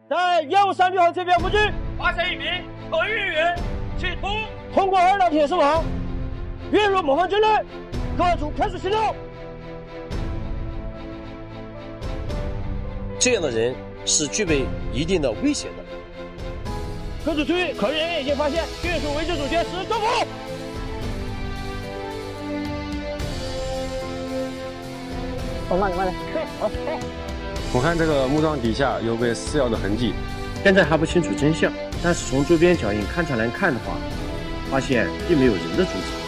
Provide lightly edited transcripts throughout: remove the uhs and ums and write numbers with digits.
在153号这边附近发现一名可疑人员，企图通过2道铁丝网跃入某方境内，各组开始行动。 这样的人是具备一定的危险的。 各组注意，可疑人员已经发现，迅速围住主角，实施抓捕。 慢点。好。 我看这个木桩底下有被撕咬的痕迹， 现在还不清楚真相，但是从周边脚印勘查来看的话，发现并没有人的足迹。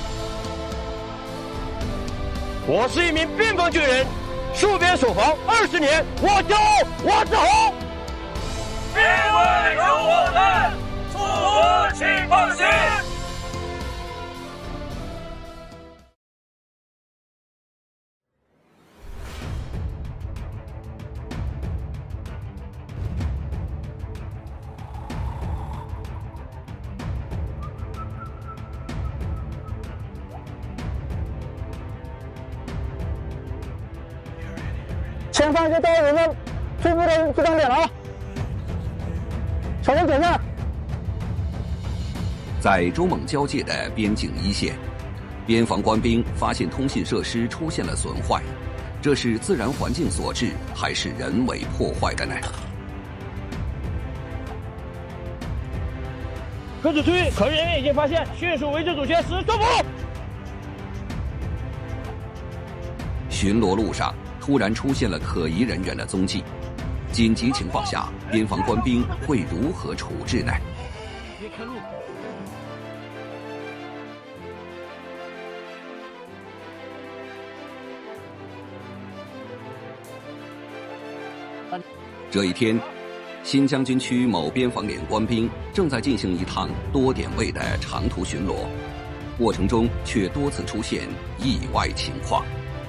我是一名边防军人，戍边守防20年，我骄傲，我自豪。 因为有我们，祖国请放心。 前方就到我们初步的集中点了啊！小心检查。 在中蒙交界的边境一线，边防官兵发现通信设施出现了损坏，这是自然环境所致还是人为破坏的呢？ 各组注意，可疑人员已经发现，迅速围住主角，实施抓捕。 巡逻路上突然出现了可疑人员的踪迹，紧急情况下，边防官兵会如何处置呢？ 别看路。 这一天，新疆军区某边防连官兵正在进行一趟多点位的长途巡逻，过程中却多次出现意外情况。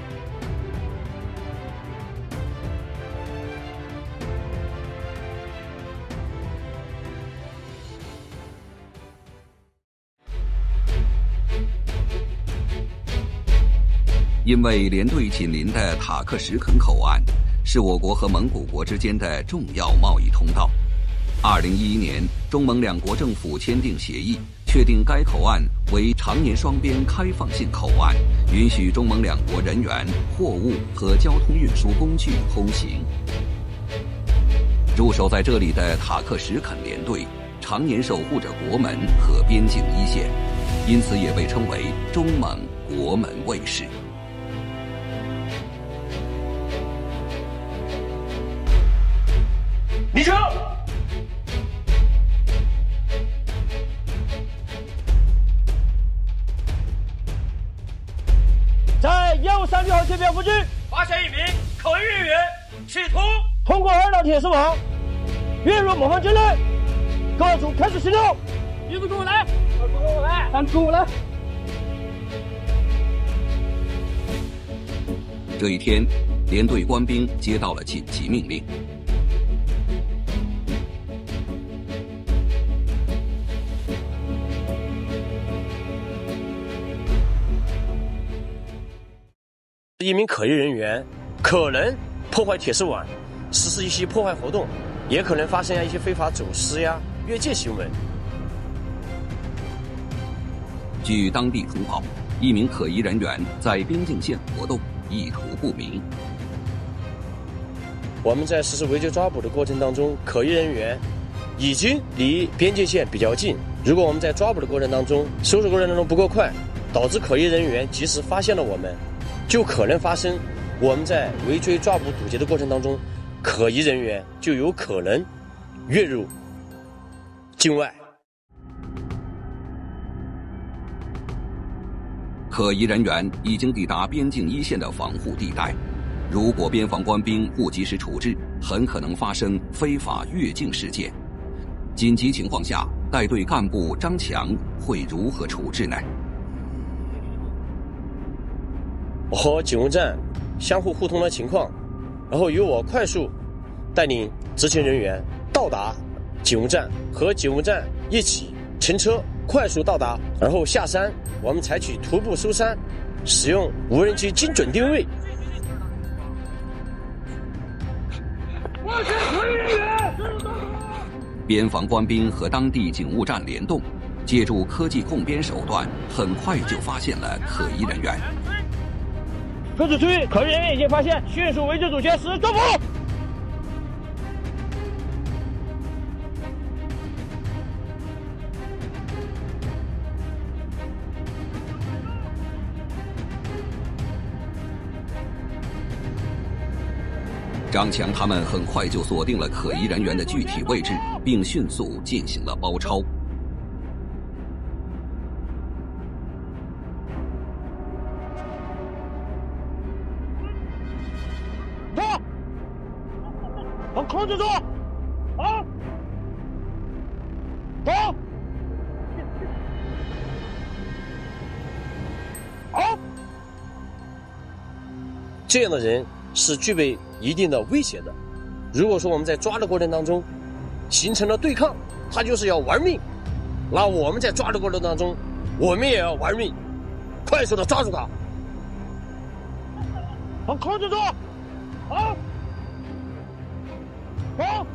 因为连队紧邻的塔克什肯口岸是我国和蒙古国之间的重要贸易通道。2011年，中蒙两国政府签订协议，确定该口岸为常年双边开放性口岸，允许中蒙两国人员、货物和交通运输工具通行。驻守在这里的塔克什肯连队常年守护着国门和边境一线，因此也被称为中蒙国门卫士。 离车！ 在153号这边附近发现一名可疑人员，企图通过2道铁丝网跃入某方境内，各组开始行动。 一组跟我来，二组跟我来， 三组跟我来。 这一天，连队官兵接到了紧急命令。 一名可疑人员可能破坏铁丝网，实施一些破坏活动，也可能发生一些非法走私呀、越界行为。 据当地通报，一名可疑人员在边境线活动，意图不明。 我们在实施围追抓捕的过程当中，可疑人员已经离边界线比较近。如果我们在抓捕的过程当中、搜索过程当中不够快，导致可疑人员及时发现了我们，就可能发生我们在围追抓捕堵截的过程当中，可疑人员就有可能跃入境外。 可疑人员已经抵达边境一线的防护地带，如果边防官兵不及时处置，很可能发生非法越境事件。紧急情况下，带队干部张强会如何处置呢？ 我和警务站相互互通的情况，然后由我快速带领执勤人员到达警务站，和警务站一起乘车快速到达，然后下山，我们采取徒步搜山，使用无人机精准定位。 发现可疑人员， 边防官兵和当地警务站联动，借助科技控边手段，很快就发现了可疑人员。 分子区域，可疑人员已经发现，迅速围住主线，实施抓捕。 张强他们很快就锁定了可疑人员的具体位置，并迅速进行了包抄。 走，好，控制住，好，走，好。 这样的人是具备一定的威胁的。如果说我们在抓的过程当中形成了对抗，他就是要玩命，那我们在抓的过程当中，我们也要玩命，快速的抓住他。 好，控制住，好，好。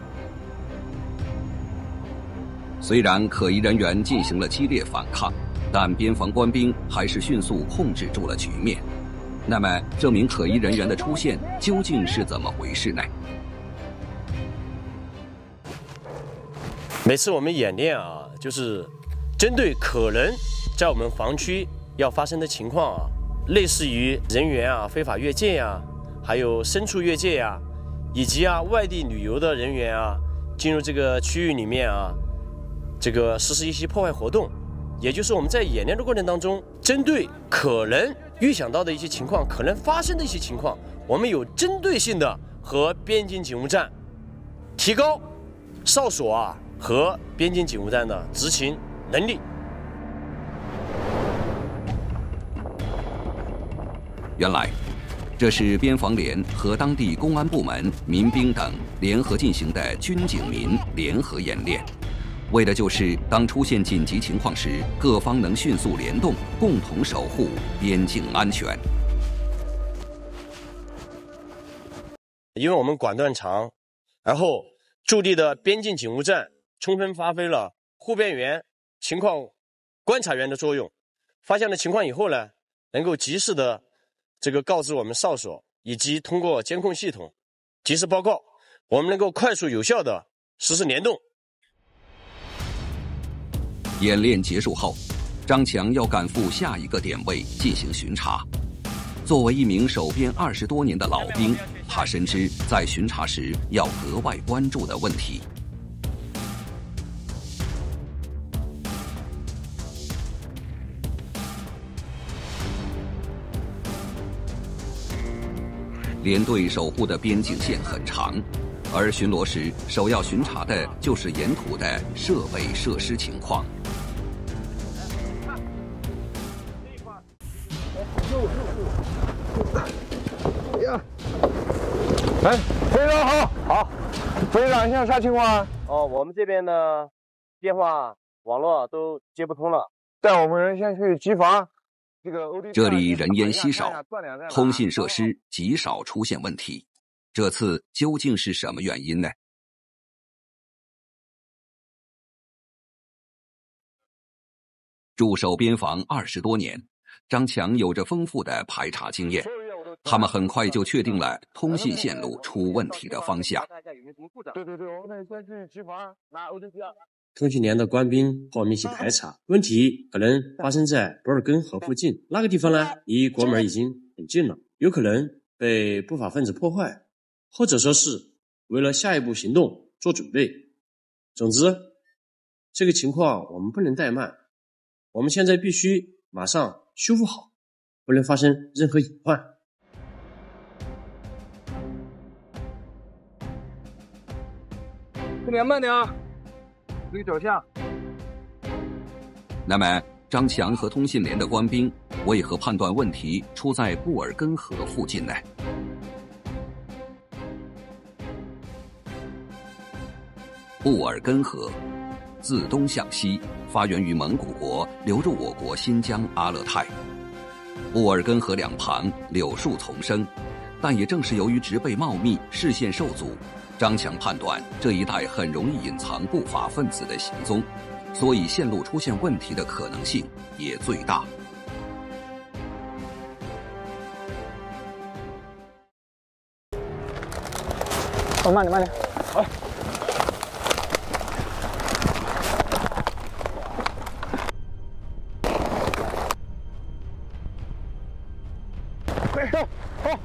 虽然可疑人员进行了激烈反抗，但边防官兵还是迅速控制住了局面。那么，这名可疑人员的出现究竟是怎么回事呢？ 每次我们演练啊，就是针对可能在我们防区要发生的情况啊，类似于人员啊非法越界呀，还有牲畜越界呀，以及外地旅游的人员啊进入这个区域里面啊，这个实施一些破坏活动，也就是我们在演练的过程当中，针对可能预想到的一些情况，可能发生的一些情况，我们有针对性的和边境警务站提高哨所和边境警务站的执勤能力。 原来，这是边防连和当地公安部门、民兵等联合进行的军警民联合演练，为的就是当出现紧急情况时，各方能迅速联动，共同守护边境安全。 因为我们管段长，然后驻地的边境警务站充分发挥了护边员、情况观察员的作用。发现了情况以后呢，能够及时的告知我们哨所，以及通过监控系统及时报告，我们能够快速有效的实施联动。 演练结束后，张强要赶赴下一个点位进行巡查。作为一名守边20多年的老兵，他深知在巡查时要格外关注的问题。连队守护的边境线很长，而巡逻时首要巡查的就是沿途的设备设施情况。 哎，非常好，好，队长，现在啥情况啊？ 我们这边的电话网络都接不通了， 带我们人先去机房。 这里人烟稀少，通信设施极少出现问题，这次究竟是什么原因呢？驻守边防20多年，张强有着丰富的排查经验，他们很快就确定了通信线路出问题的方向。 对，我们先去机房拿 OTP。 通讯连的官兵和我们一起排查，问题可能发生在博尔根河附近，那个地方呢离国门已经很近了，有可能被不法分子破坏，或者说是为了下一步行动做准备。总之，这个情况我们不能怠慢，我们现在必须马上修复好，不能发生任何隐患。 这边慢点啊，注意脚下。 那么，张强和通信连的官兵为何判断问题出在布尔根河附近呢？布尔根河自东向西发源于蒙古国，流入我国新疆阿勒泰。布尔根河两旁柳树丛生，但也正是由于植被茂密、视线受阻， 张强判断这一带很容易隐藏不法分子的行踪，所以线路出现问题的可能性也最大。 哦，慢点，慢点。好。快走，好。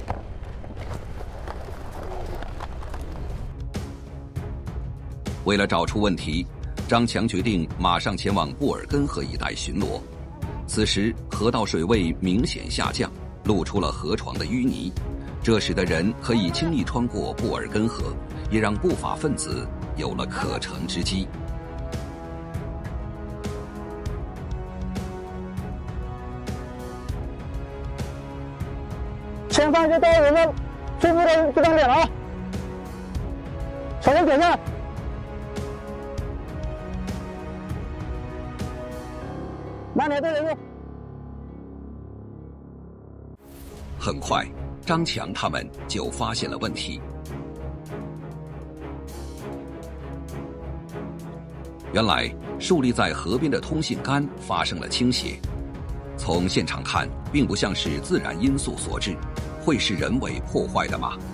为了找出问题，张强决定马上前往布尔根河一带巡逻。此时河道水位明显下降，露出了河床的淤泥，这使得人可以轻易穿过布尔根河，也让不法分子有了可乘之机。 前方就到我们初步的集中点了啊！小心点上。慢点，对人用。 很快，张强他们就发现了问题。原来，竖立在河边的通信杆发生了倾斜。从现场看，并不像是自然因素所致，会是人为破坏的吗？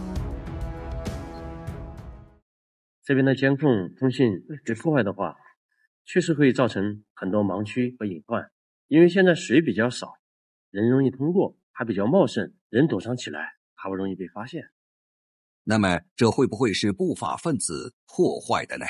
这边的监控通信被破坏的话，确实会造成很多盲区和隐患。因为现在水比较少，人容易通过，还比较茂盛，人躲藏起来还不容易被发现。 那么，这会不会是不法分子破坏的呢？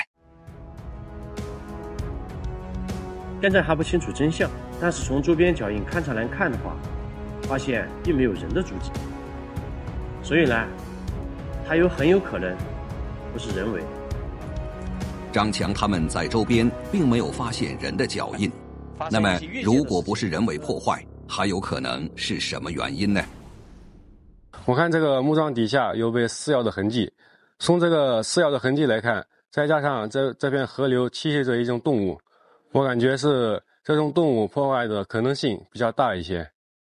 现在还不清楚真相，但是从周边脚印勘察来看的话，发现并没有人的足迹，所以呢，它很有可能不是人为。 张强他们在周边并没有发现人的脚印，那么如果不是人为破坏，还有可能是什么原因呢？ 我看这个木桩底下有被撕咬的痕迹，从这个撕咬的痕迹来看，再加上这片河流栖息着一种动物，我感觉是这种动物破坏的可能性比较大一些。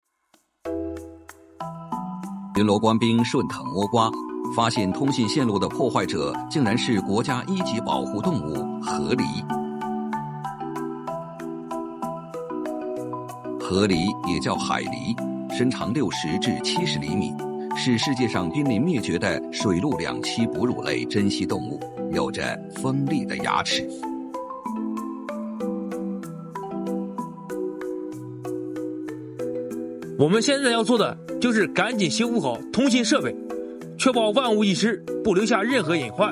巡逻官兵顺藤摸瓜，发现通信线路的破坏者竟然是国家1级保护动物河狸。河狸也叫海狸，身长60至70厘米，是世界上濒临灭绝的水陆两栖哺乳类珍稀动物，有着锋利的牙齿。 我们现在要做的就是赶紧修复好通信设备，确保万无一失，不留下任何隐患。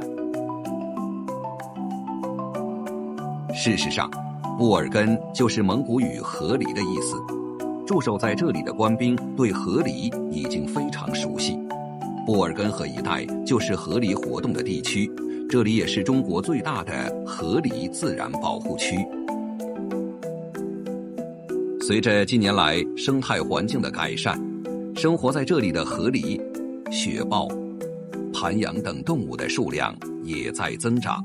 事实上，布尔根就是蒙古语河狸的意思。驻守在这里的官兵对河狸已经非常熟悉。布尔根河一带就是河狸活动的地区，这里也是中国最大的河狸自然保护区。随着近年来生态环境的改善，生活在这里的河狸、雪豹、盘羊等动物的数量也在增长。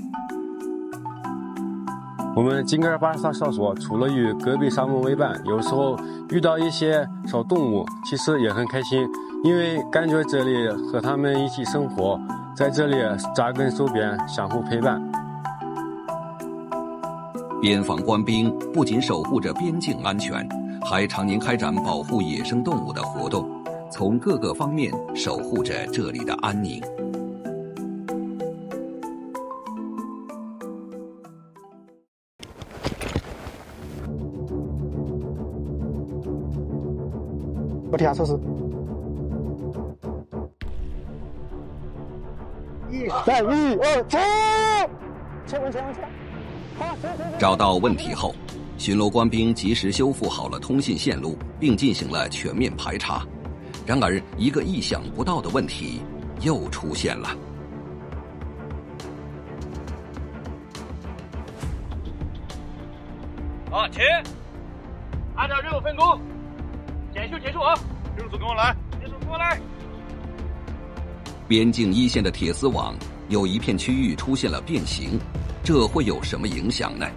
我们金戈巴萨哨所除了与戈壁沙漠为伴，有时候遇到一些小动物，其实也很开心，因为感觉这里和他们一起生活，在这里扎根周边，相互陪伴。 边防官兵不仅守护着边境安全，还常年开展保护野生动物的活动，从各个方面守护着这里的安宁。 我地下测试。来，1、2、走！前往。好，走。 找到问题后，巡逻官兵及时修复好了通信线路，并进行了全面排查。然而，一个意想不到的问题又出现了。 起，按照任务分工，结束啊！任务组跟我来，任务组跟我来。 边境一线的铁丝网有一片区域出现了变形，这会有什么影响呢？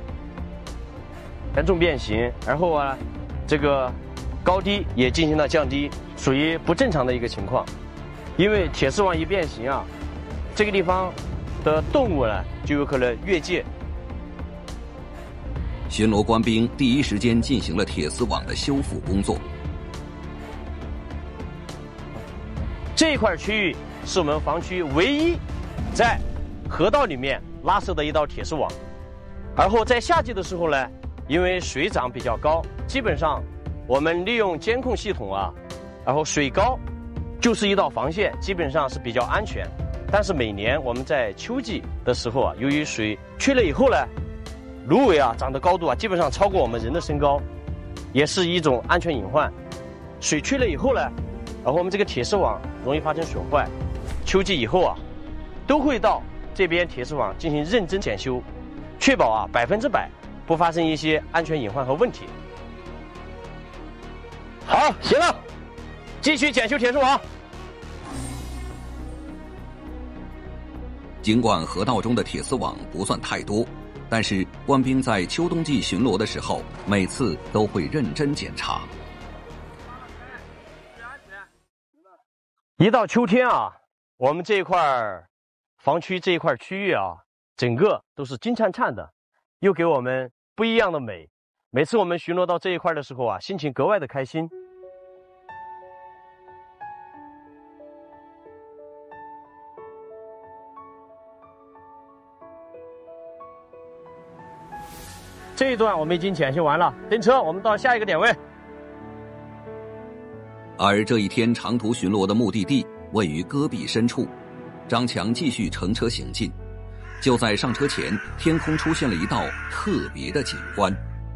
严重变形，然后这个高低也进行了降低，属于不正常的一个情况。因为铁丝网一变形这个地方的动物呢就有可能越界。 巡逻官兵第一时间进行了铁丝网的修复工作。 这一块区域是我们防区唯一在河道里面拉设的一道铁丝网。而后在夏季的时候呢，因为水涨比较高，基本上我们利用监控系统啊，然后水高就是一道防线，基本上是比较安全。但是每年我们在秋季的时候啊，由于水缺了以后呢，芦苇啊长的高度啊基本上超过我们人的身高，也是一种安全隐患。水缺了以后呢，然后我们这个铁丝网容易发生损坏，秋季以后啊，都会到这边铁丝网进行认真检修，确保啊100%不发生一些安全隐患和问题。好，行了，继续检修铁丝网。 尽管河道中的铁丝网不算太多，但是官兵在秋冬季巡逻的时候，每次都会认真检查。 一到秋天啊，我们这一块防区这一块区域啊，整个都是金灿灿的，又给我们不一样的美。每次我们巡逻到这一块的时候啊，心情格外的开心。这一段我们已经检修完了，登车，我们到下一个点位。 而这一天长途巡逻的目的地位于戈壁深处，张强继续乘车行进。就在上车前，天空出现了一道特别的景观。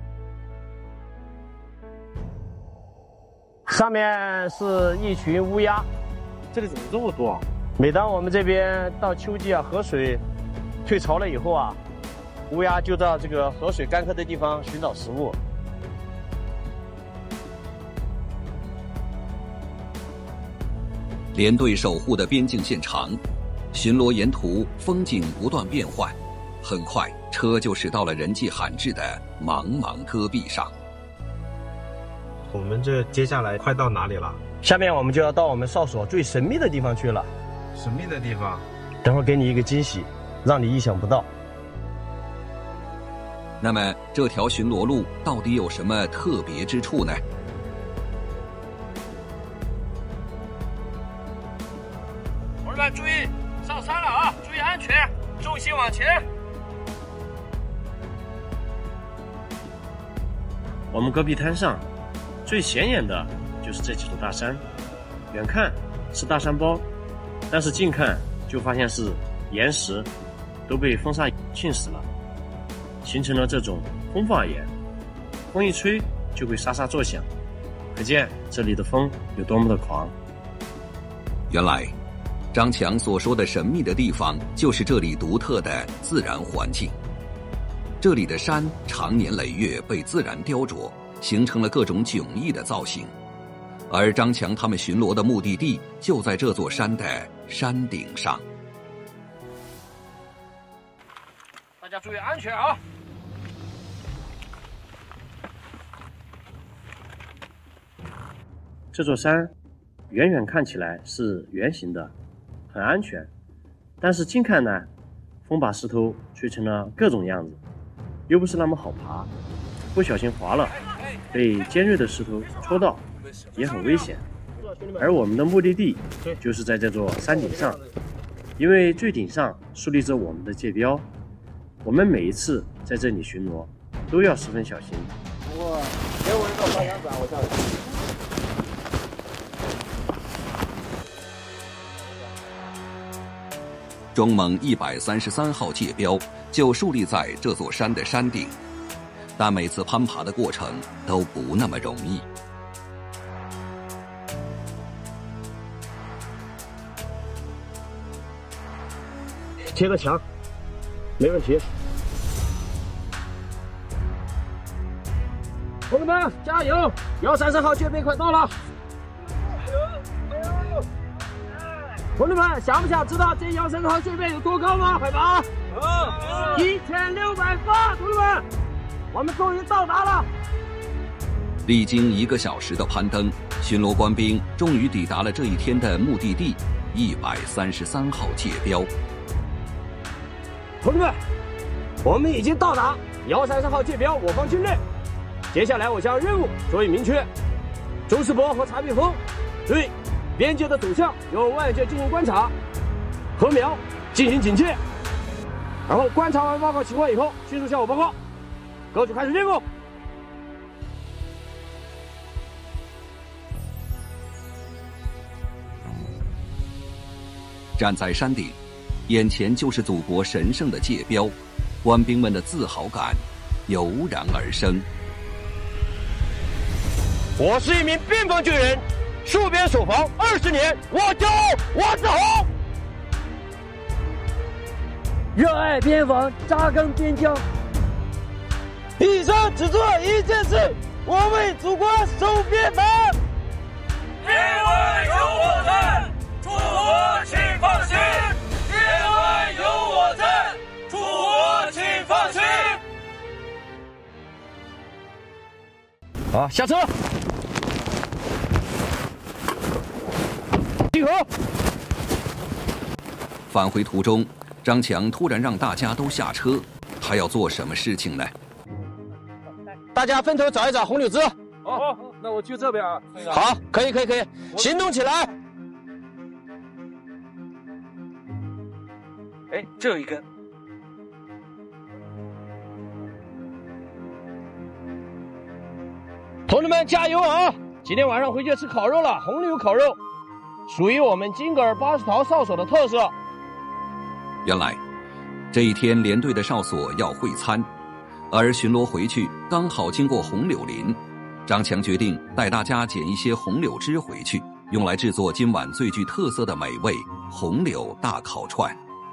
上面是一群乌鸦， 这里怎么这么多啊？ 每当我们这边到秋季啊，河水退潮了以后啊，乌鸦就到这个河水干涸的地方寻找食物。 连队守护的边境线长，巡逻沿途风景不断变换，很快车就驶到了人迹罕至的茫茫戈壁上。 我们这接下来快到哪里了？ 下面我们就要到我们哨所最神秘的地方去了。 神秘的地方？ 等会给你一个惊喜，让你意想不到。 那么这条巡逻路到底有什么特别之处呢？ 同志们注意，上山了啊！注意安全，重心往前。 我们戈壁滩上最显眼的就是这几座大山，远看是大山包，但是近看就发现是岩石都被风沙浸死了，形成了这种风化岩，风一吹就会沙沙作响，可见这里的风有多么的狂。 原来张强所说的神秘的地方就是这里独特的自然环境。这里的山长年累月被自然雕琢，形成了各种迥异的造型，而张强他们巡逻的目的地就在这座山的山顶上。 大家注意安全啊！ 这座山远远看起来是圆形的，很安全，但是近看呢，风把石头吹成了各种样子，又不是那么好爬，不小心滑了，被尖锐的石头戳到，也很危险。而我们的目的地就是在这座山顶上，因为最顶上树立着我们的界标，我们每一次在这里巡逻都要十分小心。给我一个方向转，我下去。 中蒙133号界标就树立在这座山的山顶，但每次攀爬的过程都不那么容易。 贴个墙，没问题。同志们加油！133号界碑快到了。同志们，想不想知道这133号界碑有多高吗？海拔1600发，同志们，我们终于到达了。 历经1个小时的攀登，巡逻官兵终于抵达了这一天的目的地133号界标。 同志们，我们已经到达133号界标我方境内。接下来我将任务作为明确。周世博和查碧峰对边界的走向由外界进行观察、禾苗进行警戒，然后观察完报告情况以后，迅速向我报告。各组开始任务。 站在山顶，眼前就是祖国神圣的界标，官兵们的自豪感油然而生。 我是一名边防军人，戍边守防20年，我骄傲，我自豪。 热爱边防，扎根边疆。 一生只做一件事，我为祖国守边防。 因为有我在，祖国请放心。因为有我在，祖国请放心。 好，下车。集合。 返回途中，张强突然让大家都下车，他要做什么事情呢？ 大家分头找一找红柳枝。 好，那我去这边啊。 好，可以，行动起来。 哎，这有一根。 同志们加油啊！今天晚上回去吃烤肉了，红柳烤肉，属于我们金格尔80桃哨所的特色。 原来，这一天连队的哨所要会餐，而巡逻回去刚好经过红柳林，张强决定带大家捡一些红柳枝回去，用来制作今晚最具特色的美味红柳大烤串。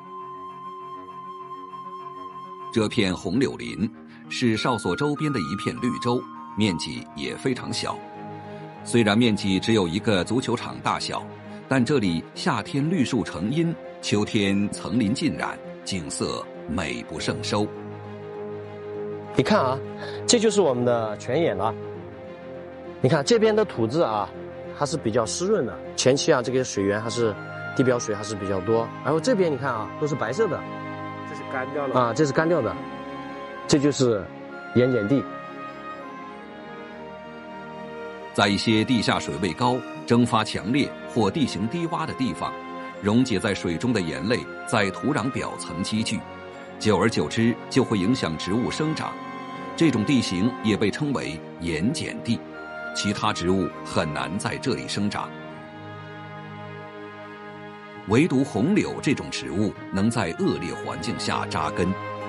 这片红柳林是哨所周边的一片绿洲，面积也非常小。虽然面积只有一个足球场大小，但这里夏天绿树成荫，秋天层林尽染，景色美不胜收。 你看啊，这就是我们的泉眼了。你看这边的土质啊，还是比较湿润的，前期啊这个水源还是地表水还是比较多。然后这边你看啊，都是白色的， 这是干掉了啊，这是干掉的，这就是盐碱地。 在一些地下水位高、蒸发强烈或地形低洼的地方，溶解在水中的盐类在土壤表层积聚，久而久之就会影响植物生长。这种地形也被称为盐碱地，其他植物很难在这里生长。唯独红柳这种植物能在恶劣环境下扎根。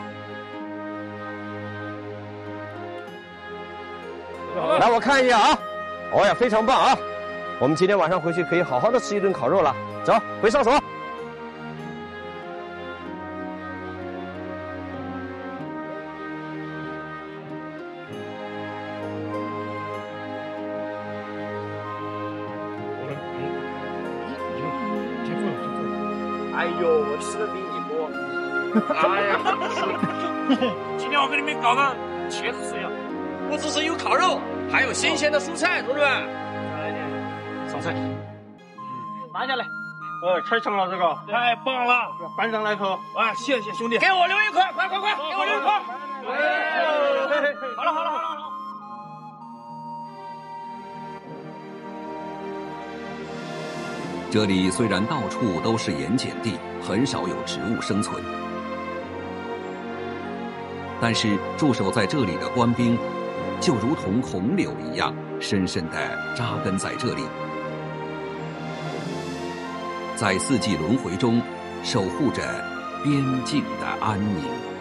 来，我看一下啊。哦呀，非常棒啊！我们今天晚上回去可以好好的吃一顿烤肉了。走，回哨所。 哎呦，我吃的比你多。哎呀，今天我给你们搞个茄子水啊！ 不只是有烤肉，还有新鲜的蔬菜，同志们。 再来点烧菜。 拿下来。太香了，这个太棒了！ 班长来口。 啊，谢谢兄弟。 给我留一块，快，给我留一块。 好了。 这里虽然到处都是盐碱地，很少有植物生存，但是驻守在这里的官兵就如同红柳一样，深深地扎根在这里，在四季轮回中守护着边境的安宁。